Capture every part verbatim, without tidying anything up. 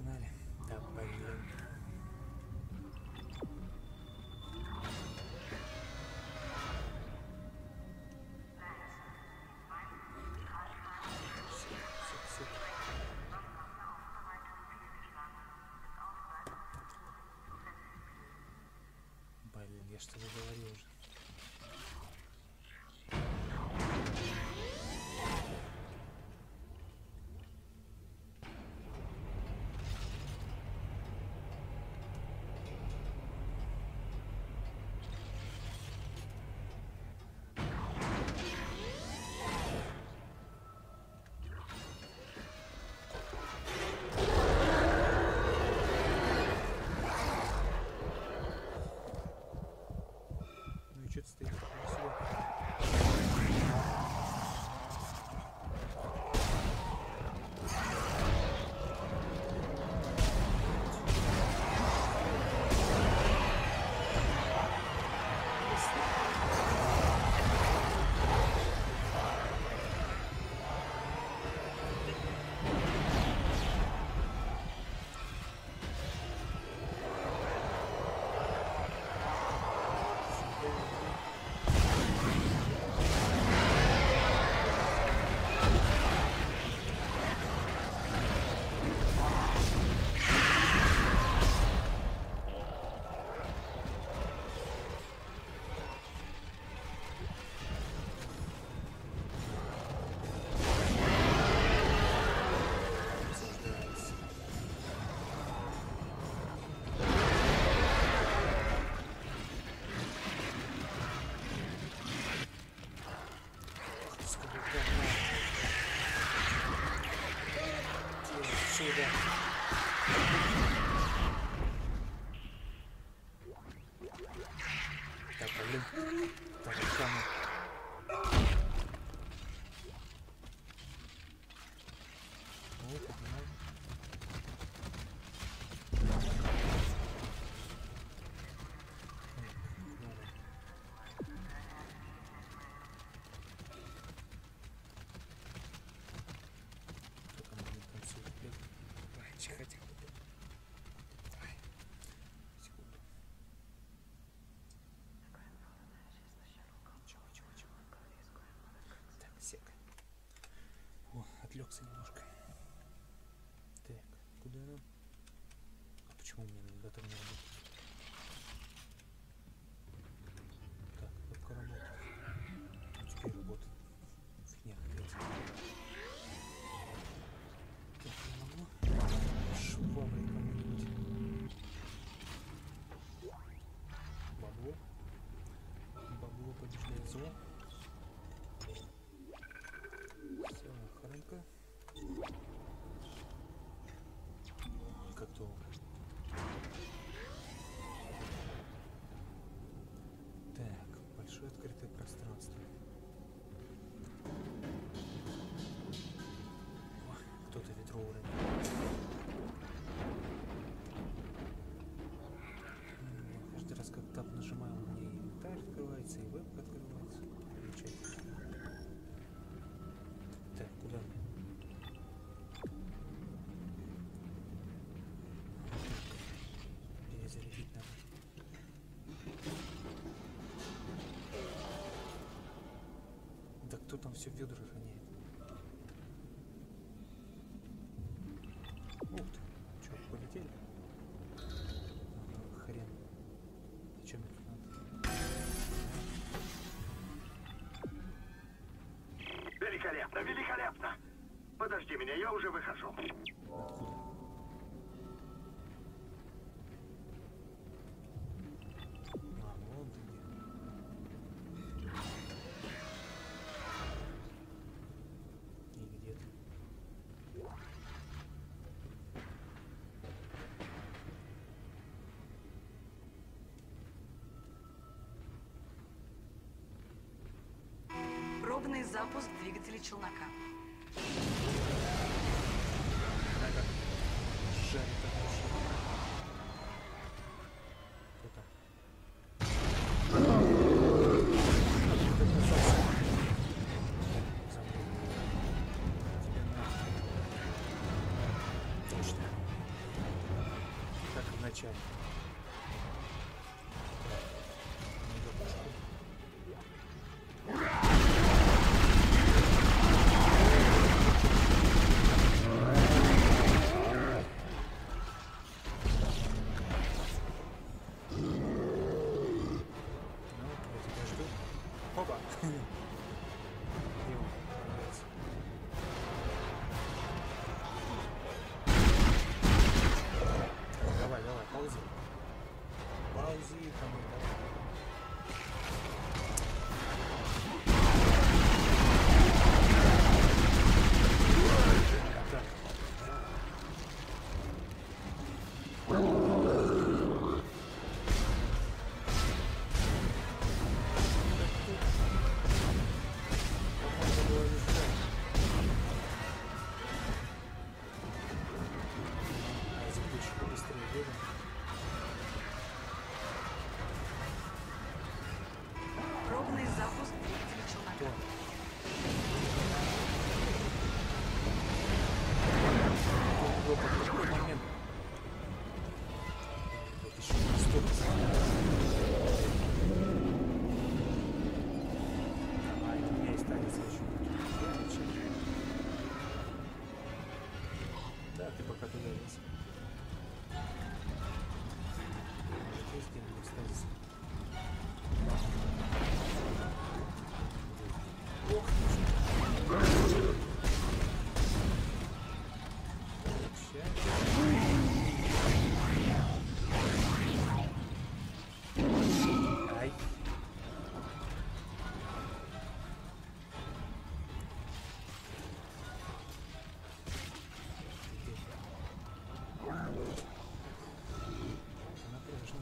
погнали. Да, блин. Блин, я что-то говорил уже. Что-то стоит красиво. Сюда. Так, блин. Так, самый. О, поднимай. Тихо, тихо. Давай. Секунду. Чего, чего, чего. Так, сек. О, отвлекся немножко. Так, куда нам? А почему у меня навигатор не работает? Так, только работает. А теперь работает. Фигня какая-то. Так, не могу. Шваброй кому-нибудь. Бабло. Бабло побеждает зло. Все, охранка. Готово. Так, большое открытое пространство. О, кто-то ведро уронил. Каждый раз, как тап нажимаю, у меня и инвентарь открывается, и вебка открывается. Замечательно. Так, куда мне? Перезарядить надо. Да кто там все ведра роняет? Ух ты, что, полетели? Ага, хрен. Зачем мне тут надо? Великолепно, великолепно! Подожди меня, я уже выхожу. Откуда? А, вот где. И где ты? Пробный запуск двигателей челнока. Ага. Жарит от души. Кто там? Точно. прокачали. Опа! Давай, давай, ползи. Ползи, кому так. Пробный запуск двигателя челнока. Какой момент? Вот еще не стоит. А, это у меня есть танец еще. Да, ты пока туда лезь. Здесь где-нибудь станется. Ох, ай. Напряжно.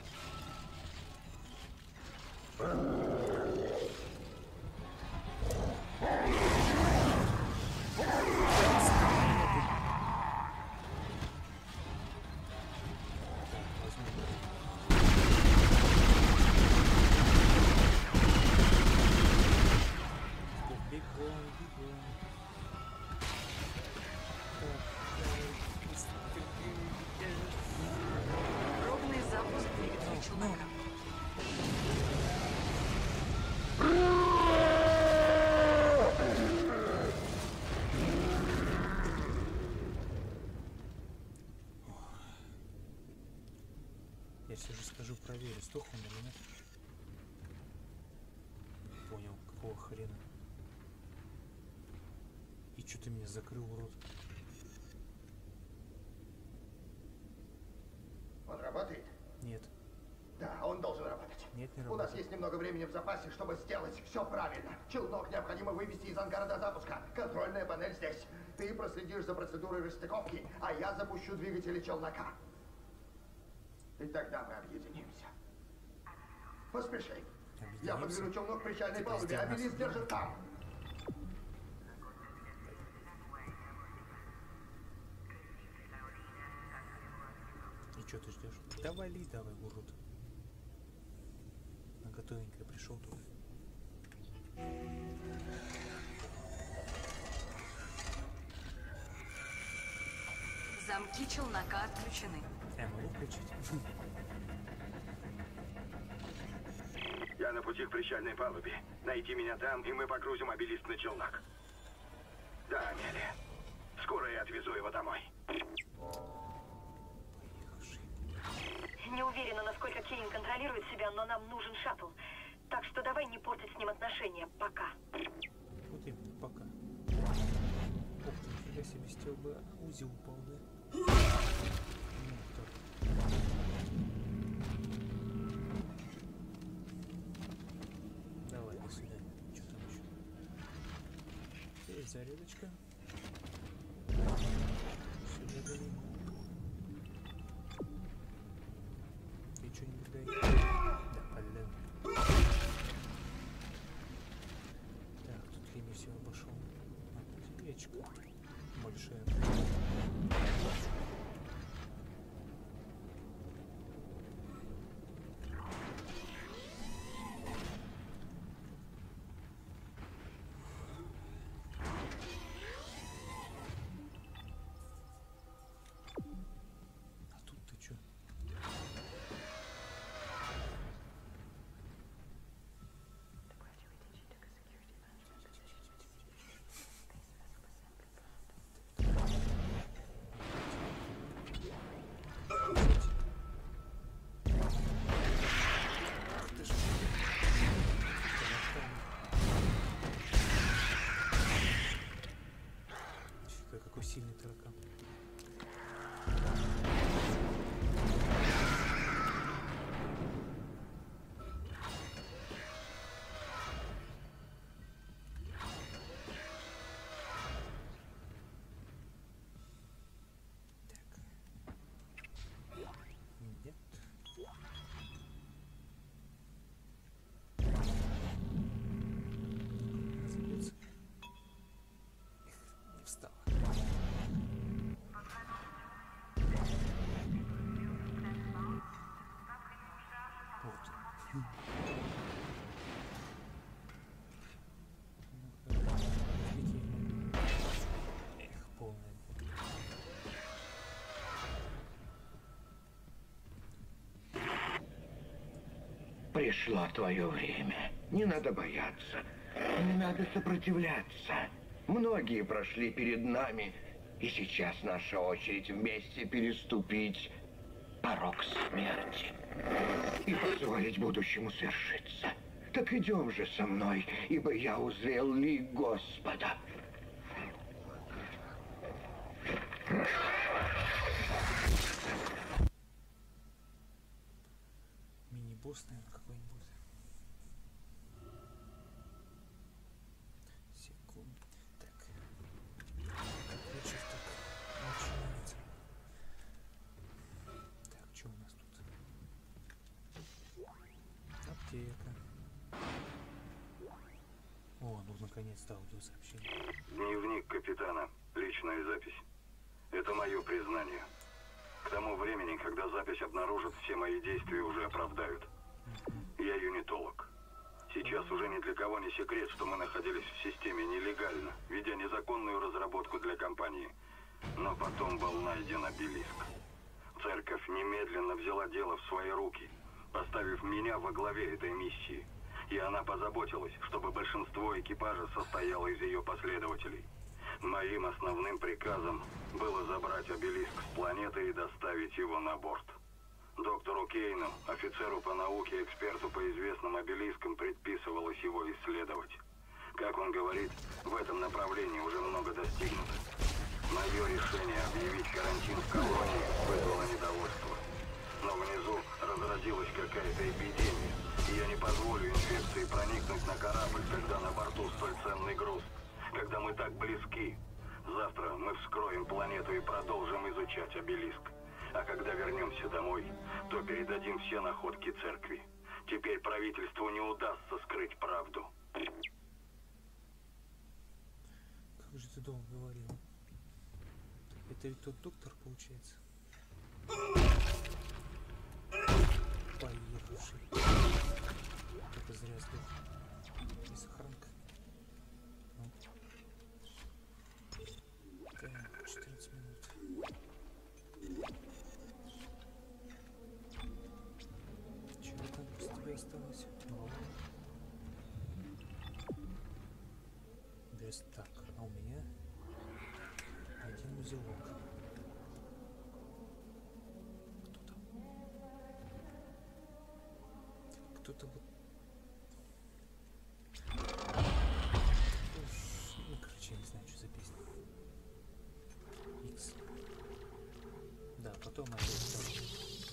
Пробный запуск двигателя челнока. Я все же скажу, проверю, сдох он или нет. Понял, какого хрена. И что ты меня закрыл, урод? Он работает? Нет, Да, он должен работать. нет, не У нас работает. есть немного времени в запасе, чтобы сделать все правильно. Челнок необходимо вывести из ангара до запуска. Контрольная панель здесь. Ты проследишь за процедурой расстыковки, а я запущу двигатели челнока. И тогда мы объединимся. Поспеши. Я Объединимся? подберу челнок к причальной Типа палубе, а сделать Белиз нас- держит там. И что ты ждешь? Да вали давай, урод. На готовенькое пришел тут. Замки челнока отключены. Я могу включить? Я на пути к причальной палубе. Найди меня там, и мы погрузим обелиск на челнок. Да, Амелия. Скоро я отвезу его домой. Поехавший. Не уверена, насколько Кейн контролирует себя, но нам нужен шаттл. Так что давай не портить с ним отношения. Пока. Вот именно, пока. Ух ты, нифига себе, с тебя бы УЗИ упал, да? Ну, так. Давай, до свидания. Что там еще? Есть зарядочка. Сюда дали. Ты что-нибудь дай. Да, блин. Так, тут я не все обошел. Речка большая. А тут ты чё? Ой, какой сильный таракан. Нет. Забиться. Не встала. Вот. Эх, полная. Пришло твое время. Не надо бояться. Не надо сопротивляться. Многие прошли перед нами, и сейчас наша очередь вместе переступить порог смерти и позволить будущему свершиться. Так идем же со мной, ибо я узрел лик Господа. Мини-босс, наверное, какой-нибудь. Секунду. Так. Как вечер так начинается. Так, что у нас тут? Аптека. О, ну наконец-то аудиосообщение. Дневник капитана. Личная запись. Это мое признание. К тому времени, когда запись обнаружат, все мои действия уже оправдают. Я юнитолог. Сейчас уже ни для кого не секрет, что мы находились в системе нелегально, ведя незаконную разработку для компании. Но потом был найден обелиск. Церковь немедленно взяла дело в свои руки, поставив меня во главе этой миссии. И она позаботилась, чтобы большинство экипажа состояло из ее последователей. Моим основным приказом было забрать обелиск с планеты и доставить его на борт. Доктору Кейну, офицеру по науке, эксперту по известным обелискам, предписывалось его исследовать. Как он говорит, в этом направлении уже много достигнуто. Мое решение объявить карантин в колонии вызвало недовольство. Но внизу разразилась какая-то эпидемия, и я не позволю инфекции проникнуть на корабль, когда на борту столь ценный груз. Когда мы так близки, завтра мы вскроем планету и продолжим изучать обелиск. А когда вернемся домой, то передадим все находки церкви. Теперь правительству не удастся скрыть правду. Как же ты долго говорил? Это ведь тот доктор, получается? Поехавший. Это зря сдох. И сохранка. Ну. Так, четырнадцать минут. Чего там с тебя осталось? Ну. Без так, а у меня один узелок. Кто там? Кто-то вот... Уф, ну, короче, я не знаю, что за песня. Икс. Да, потом опять второй.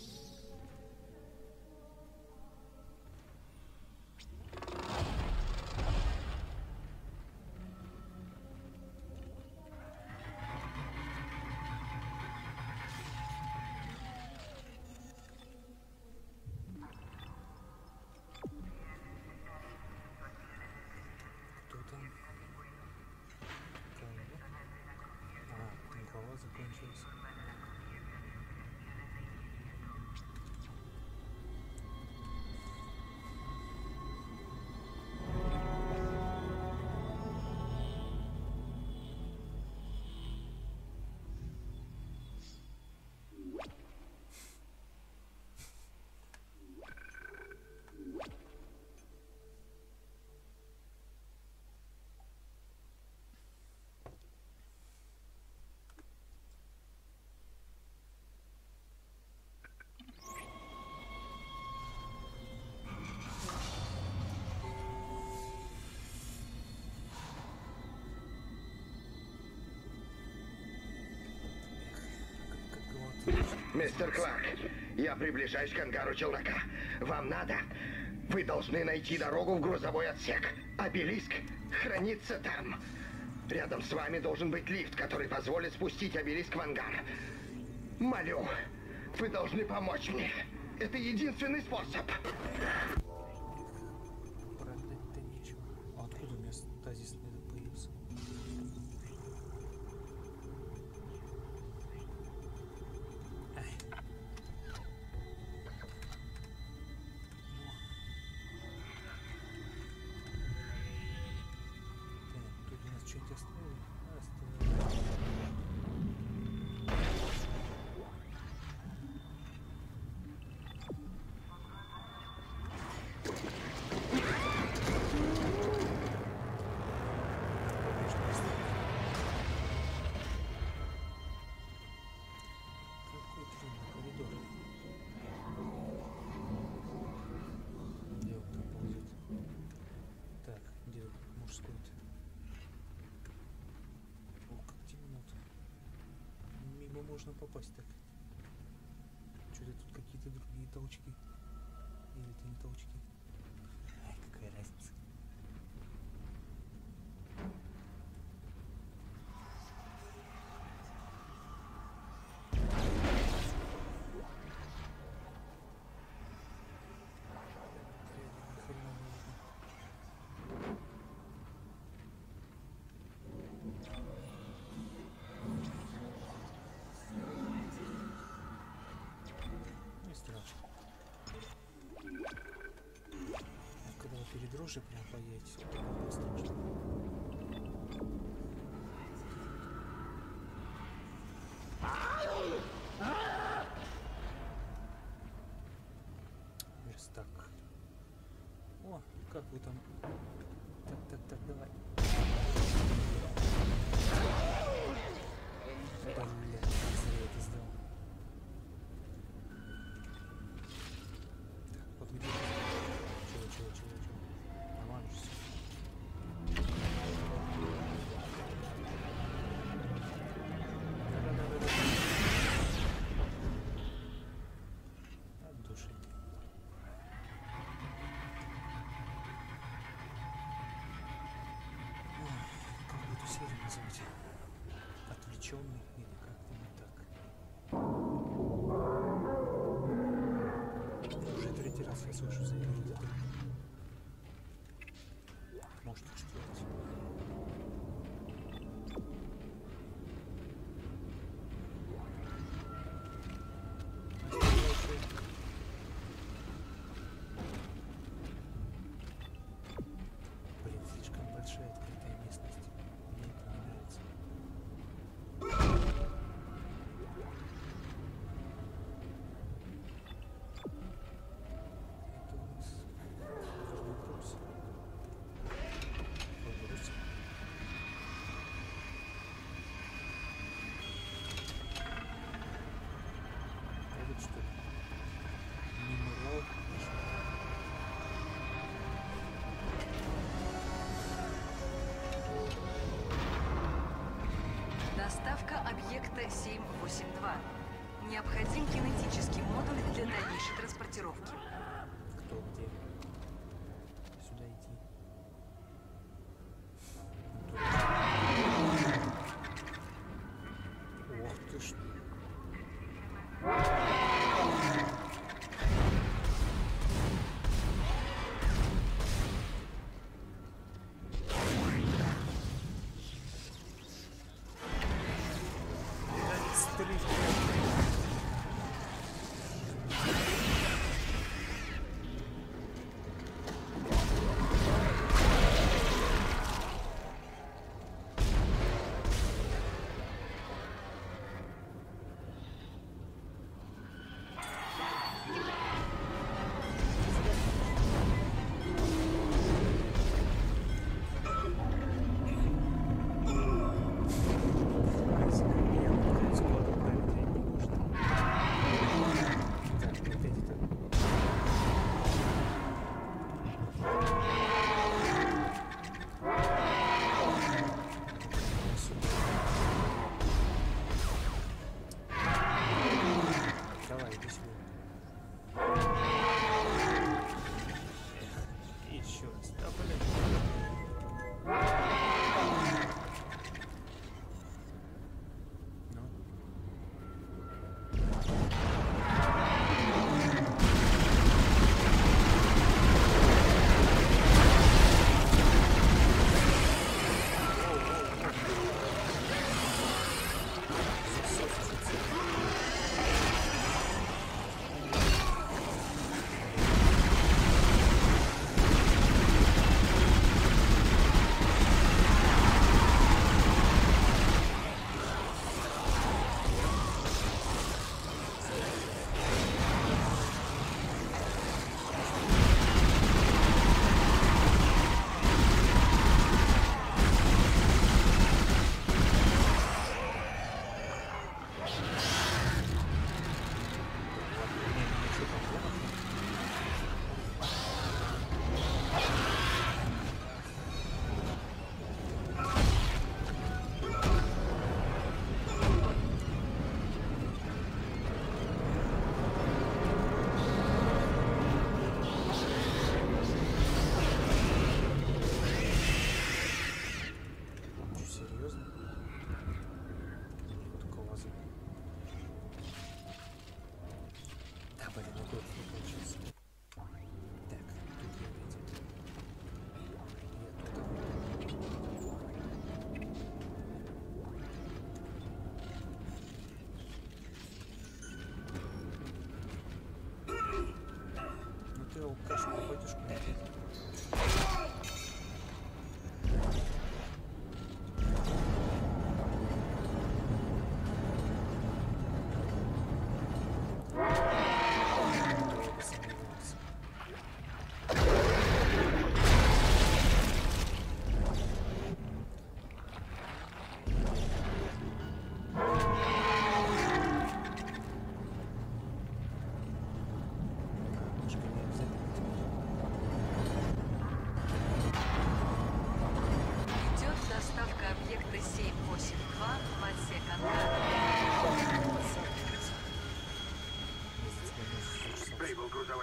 Кто там? Кого? А, там глава закончилась. Мистер Кларк, я приближаюсь к ангару челнока. Вам надо? Вы должны найти дорогу в грузовой отсек. Обелиск хранится там. Рядом с вами должен быть лифт, который позволит спустить обелиск в ангар. Молю, вы должны помочь мне. Это единственный способ. Продать-то нечего. А откуда у меня стазис на это появился? Ай. Так, тут у нас что-нибудь оставили? Оставили. Какой длинный коридор. Где он там ползет? Так, где тут мужской-то? О, как темно-то. Мимо можно попасть так. Что-то тут какие-то другие толчки. Или это не толчки? Ай, какая разница. Не страшно. А когда вы перед рожей прям поедете, то будет страшно. Верстак. О, как вы там? Так, так, так, давай. Блин, зря это сделал. Так, вот где? Чего, чего, чего, чего? Нормально все. Да-да-да-да-да. От души. Ой, как бы эту серию назвать? Отвлеченный или как-то не так? Уже третий раз я слышу за этим. Может, и четвертый. Блин, слишком большая открытая местность. Мне это не нравится. Это у нас должно брось. Побрось. Это что? Мемориал. Доставка объекта семь восемь два. Необходим кинетический модуль для дальнейшей транспортировки. Кто где? Сюда идти. Ох ты ж. Стрелять. Скоро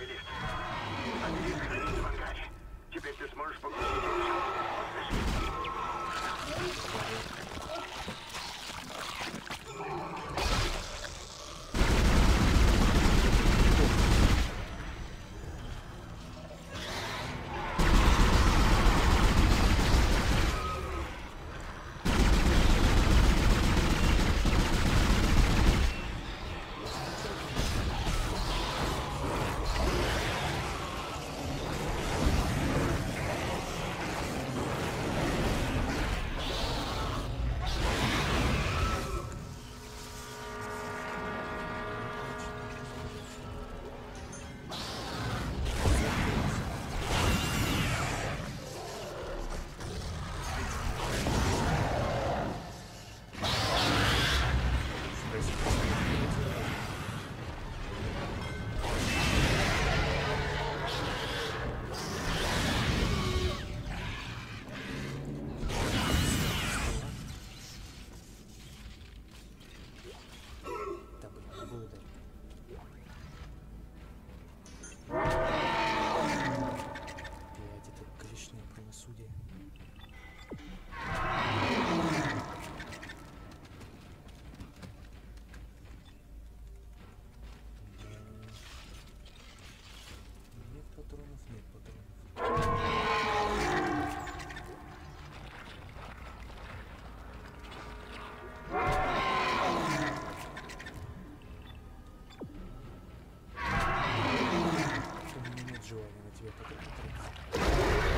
первый лифт. Забери границу в ангаре. Теперь ты сможешь погрузить его. Да, блин, не было даже. Блядь, это грешное правосудие. Нет патронов, нет патронов. У меня нет желания на тебя патроны тратить.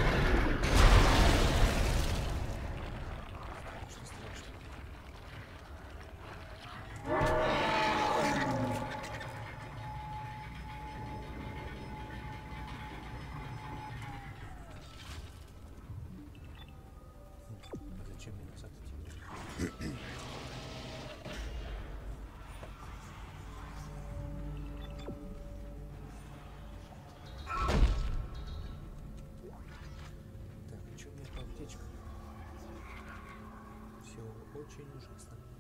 Что страшно. А зачем мне назад идти? Так, а что у меня по аптечкам? Все очень ужасно.